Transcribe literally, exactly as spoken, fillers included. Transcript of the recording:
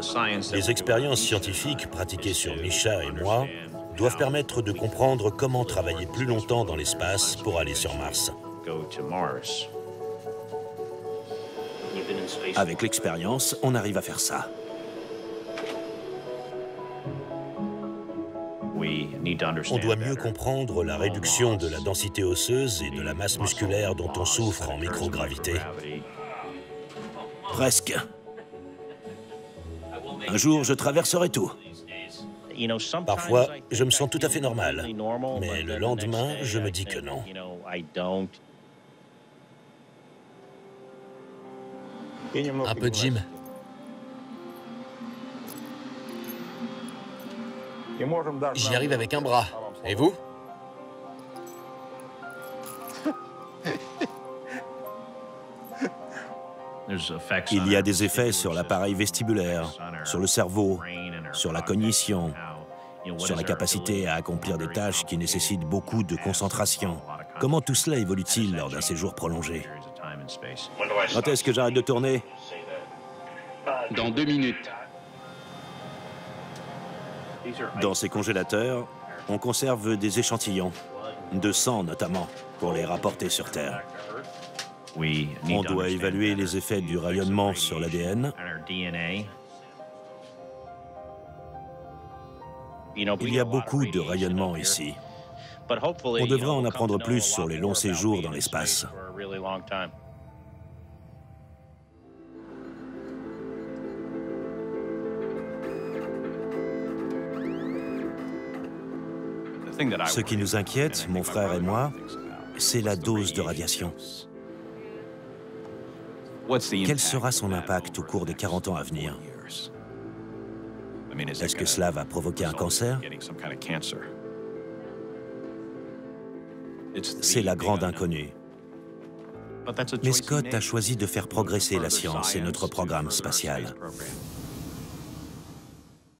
Les expériences scientifiques pratiquées sur Misha et moi doivent permettre de comprendre comment travailler plus longtemps dans l'espace pour aller sur Mars. Avec l'expérience, on arrive à faire ça. On doit mieux comprendre la réduction de la densité osseuse et de la masse musculaire dont on souffre en microgravité. Presque. Un jour, je traverserai tout. Parfois, je me sens tout à fait normal, mais le lendemain, je me dis que non. Un peu de gym. J'y arrive avec un bras. Et vous? Il y a des effets sur l'appareil vestibulaire, sur le cerveau, sur la cognition, sur la capacité à accomplir des tâches qui nécessitent beaucoup de concentration. Comment tout cela évolue-t-il lors d'un séjour prolongé? Quand est-ce que j'arrête de tourner? Dans deux minutes. Dans ces congélateurs, on conserve des échantillons, de sang notamment, pour les rapporter sur Terre. On doit évaluer les effets du rayonnement sur l'A D N. Il y a beaucoup de rayonnement ici. On devrait en apprendre plus sur les longs séjours dans l'espace. Ce qui nous inquiète, mon frère et moi, c'est la dose de radiation. Quel sera son impact au cours des quarante ans à venir? Est-ce que cela va provoquer un cancer? C'est la grande inconnue. Mais Scott a choisi de faire progresser la science et notre programme spatial.